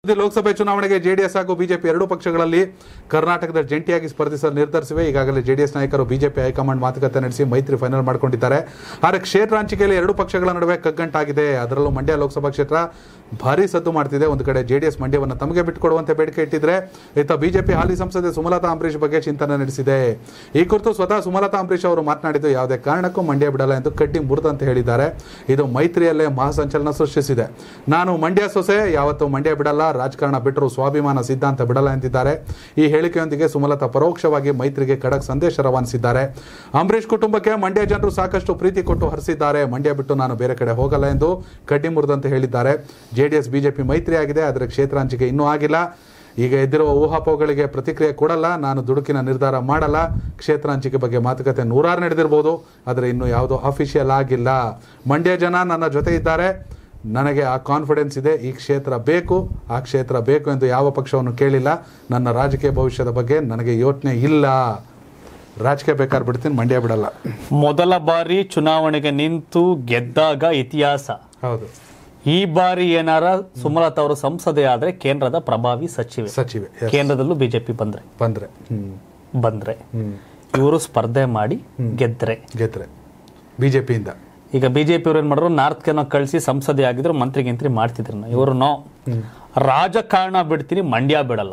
ಲೋಕಸಭೆ ಚುನಾವಣೆಗೆ ಜೆಡಿಎಸ್ ಹಾಗೂ ಬಿಜೆಪಿ ಎರಡೂ ಪಕ್ಷಗಳಲ್ಲಿ ಕರ್ನಾಟಕದ ಜಂಟಿಯಾಗಿ ಸ್ಪರ್ಧಿಸಲು ನಿರ್ಧರಿಸಿವೆ. ಈಗಾಗಲೇ ಜೆಡಿಎಸ್ ನಾಯಕರು ಬಿಜೆಪಿ ಹೈಕಮಾಂಡ್ ಮಾತುಕತೆ ನಡೆಸಿ ಮೈತ್ರಿ ಫೈನಲ್ ಮಾಡಿಕೊಂಡಿದ್ದಾರೆ. ಆದರೆ ಕ್ಷೇತ್ರ ಹಂಚಿಕೆಯಲ್ಲಿ ಎರಡೂ ಪಕ್ಷಗಳ ನಡುವೆ ಕಗ್ಗಂಟಾಗಿದೆ. ಅದರಲ್ಲೂ ಮಂಡ್ಯ ಲೋಕಸಭಾ ಕ್ಷೇತ್ರ ಭಾರಿ ಸದ್ದು ಮಾಡ್ತಿದೆ. ಒಂದು ಕಡೆ ಜೆಡಿಎಸ್ ಮಂಡ್ಯವನ್ನು ತಮಗೆ ಬಿಟ್ಟುಕೊಡುವಂತೆ ಬೇಡಿಕೆ ಇಟ್ಟಿದ್ರೆ, ಇತ್ತ ಬಿಜೆಪಿ ಹಾಲಿ ಸಂಸದೆ ಸುಮಲತಾ ಅಂಬರೀಶ್ ಬಗ್ಗೆ ಚಿಂತನೆ ನಡೆಸಿದೆ. ಈ ಕುರಿತು ಸ್ವತಃ ಸುಮಲತಾ ಅಂಬರೀಶ್ ಅವರು ಮಾತನಾಡಿದ್ದು, ಯಾವುದೇ ಕಾರಣಕ್ಕೂ ಮಂಡ್ಯ ಬಿಡಲ್ಲ ಎಂದು ಕಡ್ಡಿ ಮುರಿದಂತೆ ಹೇಳಿದ್ದಾರೆ. ಇದು ಮೈತ್ರಿಯಲ್ಲೇ ಮಹಾಸಂಚಲನ ಸೃಷ್ಟಿಸಿದೆ. ನಾನು ಮಂಡ್ಯ ಸೊಸೆ, ಯಾವತ್ತೂ ಮಂಡ್ಯ ಬಿಡಲ್ಲ, ರಾಜಕಾರಣ ಬಿಟ್ಟರು ಸ್ವಾಭಿಮಾನ ಸಿದ್ಧಾಂತ ಬಿಡಲ್ಲ ಎಂದಿದ್ದಾರೆ. ಈ ಹೇಳಿಕೆಯೊಂದಿಗೆ ಸುಮಲತಾ ಪರೋಕ್ಷವಾಗಿ ಮೈತ್ರಿಗೆ ಖಡಕ್ ಸಂದೇಶ ರವಾನಿಸಿದ್ದಾರೆ. ಅಂಬರೀಶ್ ಕುಟುಂಬಕ್ಕೆ ಮಂಡ್ಯ ಜನರು ಸಾಕಷ್ಟು ಪ್ರೀತಿ ಕೊಟ್ಟು ಹರಿಸಿದ್ದಾರೆ. ಮಂಡ್ಯ ಬಿಟ್ಟು ನಾನು ಬೇರೆ ಕಡೆ ಹೋಗಲ್ಲ ಎಂದು ಕಡ್ಡಿ ಮುರಿದಂತೆ ಹೇಳಿದ್ದಾರೆ. ಜೆಡಿಎಸ್ ಬಿಜೆಪಿ ಮೈತ್ರಿ ಆಗಿದೆ, ಆದರೆ ಕ್ಷೇತ್ರ ಹಂಚಿಕೆ ಇನ್ನೂ ಆಗಿಲ್ಲ. ಈಗ ಎದ್ದಿರುವ ಊಹಾಪೋಹಗಳಿಗೆ ಪ್ರತಿಕ್ರಿಯೆ ಕೊಡಲ್ಲ, ನಾನು ದುಡುಕಿನ ನಿರ್ಧಾರ ಮಾಡಲ್ಲ. ಕ್ಷೇತ್ರ ಹಂಚಿಕೆ ಬಗ್ಗೆ ಮಾತುಕತೆ ನೂರಾರು ನಡೆದಿರ್ಬೋದು, ಆದರೆ ಇನ್ನೂ ಯಾವುದೋ ಅಫಿಷಿಯಲ್ ಆಗಿಲ್ಲ. ಮಂಡ್ಯ ಜನ ನನ್ನ ಜೊತೆ ಇದ್ದಾರೆ, ನನಗೆ ಆ ಕಾನ್ಫಿಡೆನ್ಸ್ ಇದೆ. ಈ ಕ್ಷೇತ್ರ ಬೇಕು, ಆ ಕ್ಷೇತ್ರ ಬೇಕು ಎಂದು ಯಾವ ಪಕ್ಷವನ್ನು ಕೇಳಿಲ್ಲ. ನನ್ನ ರಾಜಕೀಯ ಭವಿಷ್ಯದ ಬಗ್ಗೆ ನನಗೆ ಯೋಚನೆ ಇಲ್ಲ. ರಾಜಕೀಯ ಬೇಕಾದ್ರೆ ಬಿಡ್ತೀನಿ, ಮಂಡ್ಯ ಬಿಡಲ್ಲ. ಮೊದಲ ಬಾರಿ ಚುನಾವಣೆಗೆ ನಿಂತು ಗೆದ್ದಾಗ ಇತಿಹಾಸ. ಹೌದು. ಈ ಬಾರಿ ಏನಾರ ಸುಮಲತಾ ಅವರು ಸಂಸದೆ ಆದ್ರೆ ಕೇಂದ್ರದ ಪ್ರಭಾವಿ ಸಚಿವೆ ಕೇಂದ್ರದಲ್ಲೂ ಬಿಜೆಪಿ ಬಂದ್ರೆ ಇವರು ಸ್ಪರ್ಧೆ ಮಾಡಿ ಗೆದ್ರೆ ಬಿಜೆಪಿಯಿಂದ ಈಗ ಬಿಜೆಪಿ ಅವ್ರು ಏನ್ ಮಾಡಿದ್ರು, ನಾರ್ತ್ ಕೆನ ಕಳಿಸಿ ಸಂಸದೆ ಆಗಿದ್ರು, ಮಂತ್ರಿ ಮಾಡ್ತಿದ್ರು. ಇವರು ರಾಜಕಾರಣ ಬಿಡ್ತೀನಿ, ಮಂಡ್ಯ ಬಿಡಲ್ಲ,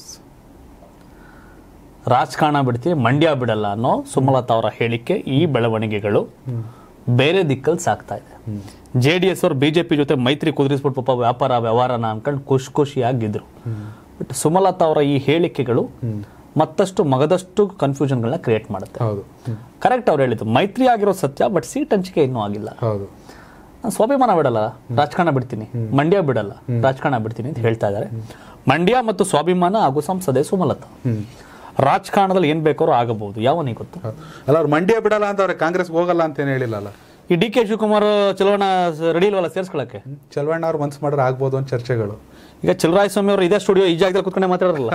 ರಾಜಕಾರಣ ಬಿಡ್ತೀನಿ, ಮಂಡ್ಯ ಬಿಡಲ್ಲ ಅನ್ನೋ ಸುಮಲತಾ ಅವರ ಹೇಳಿಕೆ, ಈ ಬೆಳವಣಿಗೆಗಳು ಬೇರೆ ದಿಕ್ಕಲ್ಲಿ ಸಾಕ್ತಾ ಇದೆ. ಜೆಡಿಎಸ್ ಅವರು ಬಿಜೆಪಿ ಜೊತೆ ಮೈತ್ರಿ ಕುದುರಿಸ್ಬಿಟ್ಟು ಪಾಪ ವ್ಯವಹಾರನ ಅನ್ಕೊಂಡು ಖುಷಿಯಾಗಿದ್ರು. ಬಟ್ ಸುಮಲತಾ ಅವರ ಈ ಹೇಳಿಕೆಗಳು ಮತ್ತಷ್ಟು ಮಗದಷ್ಟು ಕನ್ಫ್ಯೂಷನ್ಗಳನ್ನ ಕ್ರಿಯೇಟ್ ಮಾಡುತ್ತೆ. ಕರೆಕ್ಟ್ ಅವ್ರು ಹೇಳಿದ್ದು, ಮೈತ್ರಿ ಆಗಿರೋ ಸತ್ಯ, ಬಟ್ ಸೀಟ್ ಹಂಚಿಕೆ ಇನ್ನೂ ಆಗಿಲ್ಲ. ನಾನು ಸ್ವಾಭಿಮಾನ ಬಿಡಲ್ಲ, ರಾಜಕಾರಣ ಬಿಡ್ತೀನಿ, ಮಂಡ್ಯ ಬಿಡಲ್ಲ, ರಾಜಕಾರಣ ಬಿಡ್ತೀನಿ ಅಂತ ಹೇಳ್ತಾ ಇದ್ದಾರೆ. ಮಂಡ್ಯ ಮತ್ತು ಸ್ವಾಭಿಮಾನ ಹಾಗೂ ಸಂಸದೆ ಸುಮಲತಾ ರಾಜಕಾರಣದಲ್ಲಿ ಏನ್ ಬೇಕಾದ್ರೂ ಆಗಬಹುದು, ಯಾವನಿಗೆ ಗೊತ್ತು. ಅಲ್ಲ, ಅವ್ರು ಮಂಡ್ಯ ಬಿಡಲ್ಲ ಅಂತ ಅವ್ರೆ ಕಾಂಗ್ರೆಸ್ಗೆ ಹೋಗಲ್ಲ ಅಂತ ಏನು ಹೇಳಿಲ್ಲ. ಈ ಡಿ ಕೆ ಶಿವಕುಮಾರ್ ಚಲವಣ್ಣ ರೆಡಿ ಇಲ್ವಲ್ಲ ಸೇರ್ಸ್ಕೊಳಕ್ಕೆ? ಚಲವಣ್ಣ ಅವ್ರು ಮನ್ಸು ಮಾಡ್ರೆ ಆಗ್ಬೋದು ಅಂತ ಚರ್ಚೆಗಳು. ಈಗ ಚಲರಾಯಸ್ವಾಮಿ ಅವರು ಇದೇ ಸ್ಟುಡಿಯೋ ಈ ಜಾಗದಲ್ಲಿ ಕುತ್ಕೊಂಡೆ ಮಾತಾಡೋರಲ್ಲ,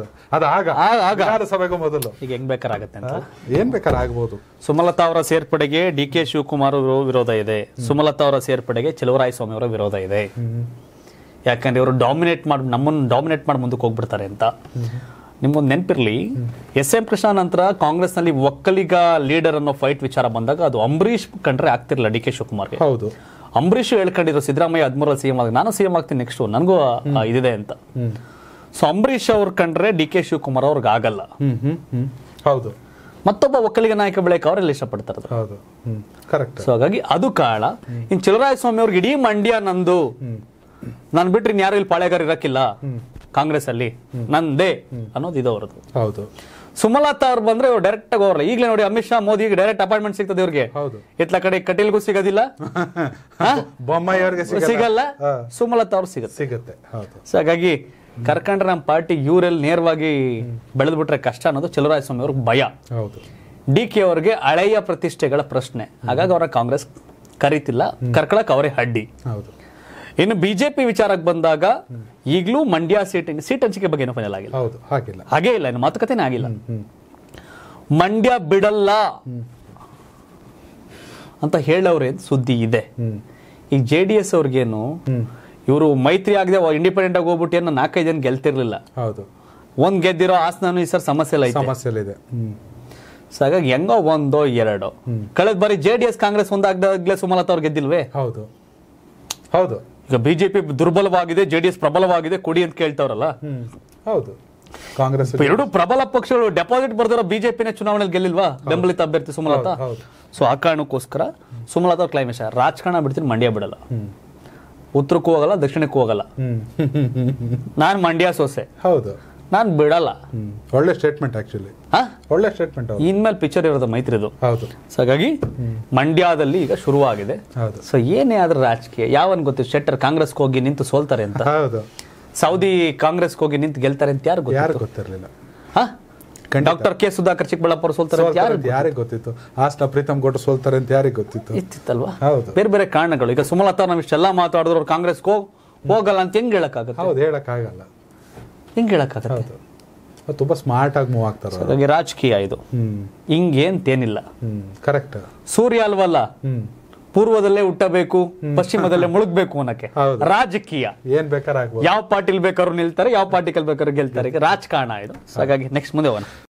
ಅದು ಸಭೆಗೂ ಮೊದಲು ಈಗ ಹೆಂಗ್ ಬೇಕಾರಾಗತ್ತೆ ಅಂತ, ಏನ್ ಬೇಕಾದ್ರೆ ಆಗ್ಬೋದು. ಸುಮಲತಾ ಅವರ ಸೇರ್ಪಡೆಗೆ ಡಿ ಕೆ ಶಿವಕುಮಾರ್ ವಿರೋಧ ಇದೆ, ಸುಮಲತಾ ಅವರ ಸೇರ್ಪಡೆಗೆ ಚಲರಾಯಸ್ವಾಮಿ ಅವರ ವಿರೋಧ ಇದೆ. ಯಾಕಂದ್ರೆ ಇವರು ನಮ್ಮನ್ನು ಡಾಮಿನೇಟ್ ಮಾಡಿ ಮುಂದಕ್ಕೆ ಹೋಗ್ಬಿಡ್ತಾರೆ ಅಂತ. ನಿಮ್ಗೊಂದು ನೆನಪಿರ್ಲಿ, ಎಸ್.ಎಂ. ಕೃಷ್ಣ ನಂತರ ಕಾಂಗ್ರೆಸ್ ನಲ್ಲಿ ಒಕ್ಕಲಿಗ ಲೀಡರ್ ಅನ್ನೋ ಫೈಟ್ ವಿಚಾರ ಬಂದಾಗ ಅದು ಅಂಬರೀಶ್ ಕಂಡ್ರೆ ಆಗ್ತಿರ್ಲಿಲ್ಲ ಡಿ ಕೆ ಶಿವಕುಮಾರ್ಗೆ. ಹೌದು, ಅಂಬರೀಶ್ ಹೇಳ್ಕೊಂಡಿದ್ರು ಸಿದ್ದರಾಮಯ್ಯ 13 ಸಿಎಂ ಆಗ ನಾನು ಸಿಎಂ ಆಗ್ತೀನಿ ನೆಕ್ಸ್ಟ್, ನನಗೂ ಇದಿದೆ ಅಂತ. ಸೊ ಅಂಬರೀಶ್ ಅವ್ರ ಕಂಡ್ರೆ ಡಿ ಕೆ ಶಿವಕುಮಾರ್ ಅವ್ರಿಗೆ ಆಗಲ್ಲ. ಹೌದು, ಮತ್ತೊಬ್ಬ ಒಕ್ಕಲಿಗ ನಾಯಕ ಬೆಳಕ ಅವರೆಲ್ಲ ಇಷ್ಟಪಡ್ತಾರೆ. ಸೊ ಹಾಗಾಗಿ ಅದು ಕಾರಣ. ಇನ್ ಚಲರಾಯಸ್ವಾಮಿ ಅವ್ರಿಗೆ ಇಡೀ ಮಂಡ್ಯ ನಂದು, ನಾನು ಬಿಟ್ರೆ ಯಾರು ಇಲ್ಲಿ ಪಾಳೆಗಾರ ಇರಕ್ಕಿಲ್ಲ ಕಾಂಗ್ರೆಸ್ ಅಲ್ಲಿ, ನಂದೇ ಅನ್ನೋದು ಇದು ಅವ್ರದ್ದು. ಹೌದು. ಸುಮಲತಾ ಅವ್ರು ಬಂದ್ರೆ ಇವ್ರು ಡೈರೆಕ್ಟ್ ಆಗಿ ಹೋಗಲ್ಲ. ಈಗಲೇ ನೋಡಿ, ಅಮಿತ್ ಶಾ ಮೋದಿಗೆ ಡೈರೆಕ್ಟ್ ಅಪಾಯಿಂಟ್ಮೆಂಟ್ ಸಿಗ್ತದೆ ಇವ್ರಿಗೆ. ಇತ್ಲ ಕಡೆ ಕಟೀಲ್ಗೂ ಸಿಗೋದಿಲ್ಲ, ಬೊಮ್ಮಾಯಿಯವ್ರಿಗೆ ಸಿಗಲ್ಲ, ಸುಮಲತಾ ಅವ್ರು ಸಿಗುತ್ತೆ. ಸೊ ಹಾಗಾಗಿ ಕರ್ಕಂಡ್ರೆ ನಮ್ಮ ಪಾರ್ಟಿ ಇವರೆಲ್ಲಿ ನೇರವಾಗಿ ಬೆಳೆದ್ ಬಿಟ್ರೆ ಕಷ್ಟ ಅನ್ನೋದು ಚಲರಾಯಸ್ವಾಮಿ ಅವ್ರಿಗೆ ಭಯ. ಡಿ ಕೆ ಅವ್ರಿಗೆ ಹಳೆಯ ಪ್ರತಿಷ್ಠೆಗಳ ಪ್ರಶ್ನೆ, ಹಾಗಾಗಿ ಅವರ ಕಾಂಗ್ರೆಸ್ ಕರೀತಿಲ್ಲ, ಕರ್ಕೊಳಕ್ ಅವರೇ ಅಡ್ಡಿ. ಇನ್ನು ಬಿಜೆಪಿ ವಿಚಾರಕ್ಕೆ ಬಂದಾಗ ಈಗಲೂ ಮಂಡ್ಯ ಸೀಟ್ ಹಂಚಿಕೆ ಬಗ್ಗೆ ಏನೋ ಫೈನಲ್ ಆಗಿಲ್ಲ, ಹಾಗೇ ಇಲ್ಲ, ಇನ್ನು ಮಾತುಕತೆನೇ ಆಗಿಲ್ಲ. ಮಂಡ್ಯ ಬಿಡಲ್ಲ ಅಂತ ಹೇಳವ್ರೆ ಸುದ್ದಿ ಇದೆ. ಈಗ ಜೆಡಿಎಸ್ ಅವ್ರಿಗೇನು, ಇವರು ಮೈತ್ರಿ ಆಗದೆ ಇಂಡಿಪೆಂಡೆಂಟ್ ಆಗಿ ಹೋಗ್ಬಿಟ್ಟು ಏನು 4-5 ಜನ ಗೆಲ್ತಿರ್ಲಿಲ್ಲ. ಒಂದ್ ಗೆದ್ದಿರೋ ಆಸನ ಈ ಸರ್ ಸಮಸ್ಯೆ ಇದೆ. ಸೊ ಹಾಗಾಗಿ ಹೆಂಗೋ 1-2 ಕಳೆದ ಬಾರಿ ಜೆಡಿಎಸ್ ಕಾಂಗ್ರೆಸ್ ಒಂದಾಗ್ದಾಗ್ಲೇ ಸುಮಲತಾ ಅವ್ರು ಗೆದ್ದಿಲ್ವೇ? ಹೌದು. ಈಗ ಬಿಜೆಪಿ ದುರ್ಬಲವಾಗಿದೆ, ಜೆಡಿಎಸ್ ಪ್ರಬಲವಾಗಿದೆ, ಕೊಡಿ ಅಂತ ಕೇಳ್ತಾವ್ರಲ್ಲ. ಹೌದು, ಕಾಂಗ್ರೆಸ್ ಎರಡು ಪ್ರಬಲ ಪಕ್ಷಗಳು ಡೆಪಾಸಿಟ್ ಬರ್ದಿರೋ ಬಿಜೆಪಿನ ಚುನಾವಣೆಯಲ್ಲಿ ಗೆಲ್ಲಿಲ್ವಾ ಬೆಂಬಲಿತ ಅಭ್ಯರ್ಥಿ ಸುಮಲತಾ? ಸೊ ಆ ಕಾರಣಕ್ಕೋಸ್ಕರ ಸುಮಲತಾ ಕ್ಲೈಮೇಶ್ ರಾಜಕಾರಣ ಬಿಡ್ತೀನಿ, ಮಂಡ್ಯ ಬಿಡಲ್ಲ, ಉತ್ತರಕ್ಕೂ ಹೋಗಲ್ಲ, ದಕ್ಷಿಣಕ್ಕೂ ಹೋಗಲ್ಲ, ನಾನ್ ಮಂಡ್ಯ ಸೊಸೆ, ಹೌದು, ನಾನ್ ಬಿಡಲ್ಲ. ಒಳ್ಳೆ ಸ್ಟೇಟ್ಮೆಂಟ್, ಆಕ್ಚುಲಿ ಒಳ್ಳೆ ಸ್ಟೇಟ್ಮೆಂಟ್. ಇನ್ಮೇಲೆ ಪಿಕ್ಚರ್ ಇರೋದು ಮೈತ್ರಿದು. ಸೊ ಹಾಗಾಗಿ ಮಂಡ್ಯದಲ್ಲಿ ಈಗ ಶುರುವಾಗಿದೆ. ಸೊ ಏನೇ ಆದ್ರೆ ರಾಜಕೀಯ ಯಾವನ್ ಗೊತ್ತಿತ್ತು, ಶೆಟ್ಟರ್ ಕಾಂಗ್ರೆಸ್ಗೆ ಹೋಗಿ ನಿಂತು ಸೋಲ್ತಾರೆ ಅಂತ, ಸೌದಿ ಕಾಂಗ್ರೆಸ್ಗೆ ಹೋಗಿ ನಿಂತು ಗೆಲ್ತಾರೆ ಅಂತ ಯಾರು ಗೊತ್ತಿರಲಿಲ್ಲ. ಡಾಕ್ಟರ್ ಕೆ ಸುಧಾಕರ್ ಚಿಕ್ಕಬಳ್ಳಾಪುರ ಸೋಲ್ತಾರೆ ಯಾರಿಗೆ ಗೊತ್ತಿತ್ತು? ಆಸ್ಟಾ ಪ್ರೀತಮ್ ಗೌಡ ಸೋಲ್ತಾರೆ ಅಂತ ಯಾರಿಗೆ ಗೊತ್ತಿತ್ತು? ಇತ್ತಿತ್ತಲ್ವಾ, ಬೇರೆ ಬೇರೆ ಕಾರಣಗಳು. ಈಗ ಸುಮಲತಾ ನಾವು ಇಷ್ಟೆಲ್ಲ ಮಾತಾಡಿದ್ರು ಕಾಂಗ್ರೆಸ್ಗೆ ಹೋಗಲ್ಲ ಅಂತ ಹೆಂಗ್ ಹೇಳಕ್ಕಾಗತ್ತೆ? ಹೇಳಕ್ಕಾಗಲ್ಲ. ಹೆಂಗ್ ಹೇಳಕ್ಕಾಗತ್ತೆ? ತುಂಬಾ ಸ್ಮಾರ್ಟ್ ಆಗಿ ಮೂವ್ ಆಗ್ತಾರೆ. ಹಾಗಾಗಿ ರಾಜಕೀಯ ಇದು ಹಿಂಗೇಂತೇನಿಲ್ಲ. ಕರೆಕ್ಟ್. ಸೂರ್ಯ ಅಲ್ವಲ್ಲ, ಪೂರ್ವದಲ್ಲೇ ಹುಟ್ಟಬೇಕು ಪಶ್ಚಿಮದಲ್ಲೇ ಮುಳುಗ್ಬೇಕು ಅನ್ನಕ್ಕೆ ಹೌದು. ರಾಜಕೀಯ ಏನ್ ಬೇಕಾದ್ರೆ ಆಗ್ಬೋದು. ಯಾವ ಪಾರ್ಟಿಲ್ ಬೇಕಾದ್ರೂ ನಿಲ್ತಾರೆ, ಯಾವ ಪಾರ್ಟಿಕಲ್ ಬೇಕಾದ್ರೂ ಗೆಲ್ತಾರೆ. ಈಗ ರಾಜಕಾರಣ ಇದು. ಹಾಗಾಗಿ ನೆಕ್ಸ್ಟ್ ಮುಂದೆ ಹೋಗೋಣ.